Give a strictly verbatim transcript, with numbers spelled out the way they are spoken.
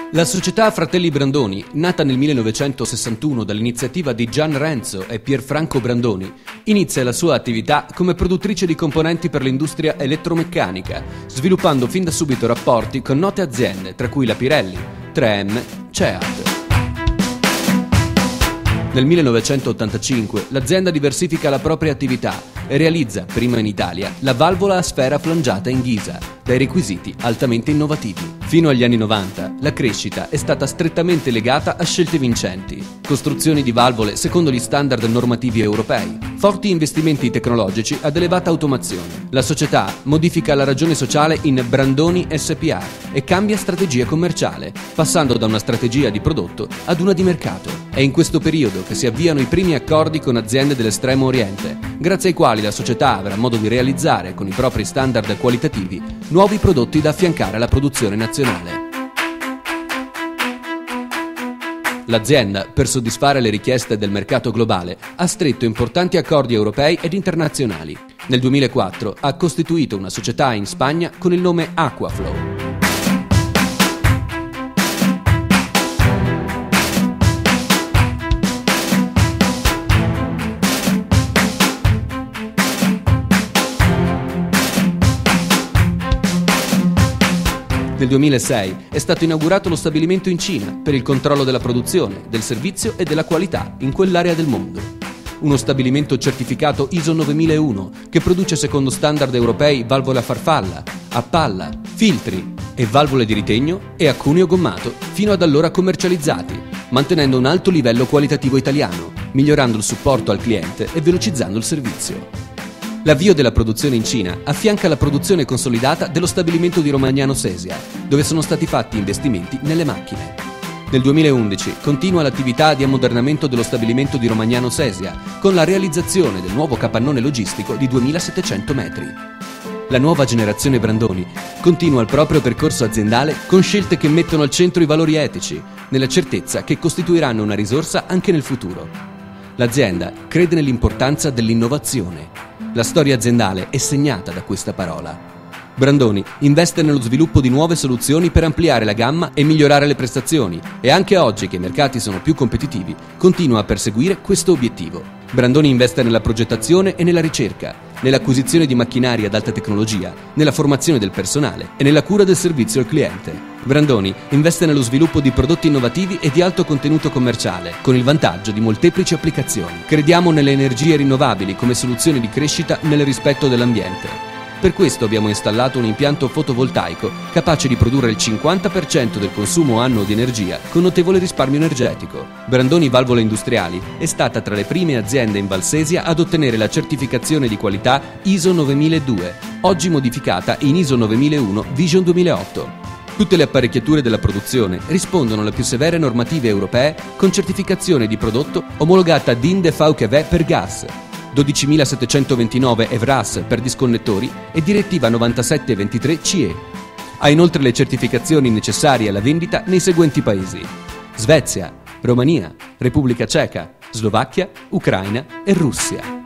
La società Fratelli Brandoni, nata nel millenovecentosessantuno dall'iniziativa di Gian Renzo e Pierfranco Brandoni, inizia la sua attività come produttrice di componenti per l'industria elettromeccanica, sviluppando fin da subito rapporti con note aziende, tra cui la Pirelli, tre M, CEAT. Nel millenovecentottantacinque l'azienda diversifica la propria attività e realizza, prima in Italia, la valvola a sfera flangiata in ghisa, dai requisiti altamente innovativi. Fino agli anni novanta la crescita è stata strettamente legata a scelte vincenti, costruzioni di valvole secondo gli standard normativi europei, forti investimenti tecnologici ad elevata automazione. La società modifica la ragione sociale in Brandoni S P A e cambia strategia commerciale, passando da una strategia di prodotto ad una di mercato. È in questo periodo che si avviano i primi accordi con aziende dell'estremo oriente, grazie ai quali la società avrà modo di realizzare, con i propri standard qualitativi, nuovi prodotti da affiancare alla produzione nazionale. L'azienda, per soddisfare le richieste del mercato globale, ha stretto importanti accordi europei ed internazionali. Nel duemilaquattro ha costituito una società in Spagna con il nome Aquaflow. Nel duemilasei è stato inaugurato lo stabilimento in Cina per il controllo della produzione, del servizio e della qualità in quell'area del mondo. Uno stabilimento certificato I S O novemilauno che produce secondo standard europei valvole a farfalla, a palla, filtri e valvole di ritegno e a cuneo gommato, fino ad allora commercializzati, mantenendo un alto livello qualitativo italiano, migliorando il supporto al cliente e velocizzando il servizio. L'avvio della produzione in Cina affianca la produzione consolidata dello stabilimento di Romagnano Sesia, dove sono stati fatti investimenti nelle macchine. Nel duemilaundici continua l'attività di ammodernamento dello stabilimento di Romagnano Sesia, con la realizzazione del nuovo capannone logistico di duemilasettecento metri. La nuova generazione Brandoni continua il proprio percorso aziendale con scelte che mettono al centro i valori etici, nella certezza che costituiranno una risorsa anche nel futuro. L'azienda crede nell'importanza dell'innovazione. La storia aziendale è segnata da questa parola. Brandoni investe nello sviluppo di nuove soluzioni per ampliare la gamma e migliorare le prestazioni e anche oggi che i mercati sono più competitivi continua a perseguire questo obiettivo. Brandoni investe nella progettazione e nella ricerca, nell'acquisizione di macchinari ad alta tecnologia, nella formazione del personale e nella cura del servizio al cliente. Brandoni investe nello sviluppo di prodotti innovativi e di alto contenuto commerciale, con il vantaggio di molteplici applicazioni. Crediamo nelle energie rinnovabili come soluzione di crescita nel rispetto dell'ambiente. Per questo abbiamo installato un impianto fotovoltaico capace di produrre il cinquanta per cento del consumo annuo di energia con notevole risparmio energetico. Brandoni Valvole Industriali è stata tra le prime aziende in Valsesia ad ottenere la certificazione di qualità I S O novemiladue, oggi modificata in I S O novemilauno Vision duemilaotto. Tutte le apparecchiature della produzione rispondono alle più severe normative europee con certificazione di prodotto omologata D I N D V K V per gas, dodicimilasettecentoventinove E V R A S per disconnettori e direttiva novantasette ventitré C E. Ha inoltre le certificazioni necessarie alla vendita nei seguenti paesi: Svezia, Romania, Repubblica Ceca, Slovacchia, Ucraina e Russia.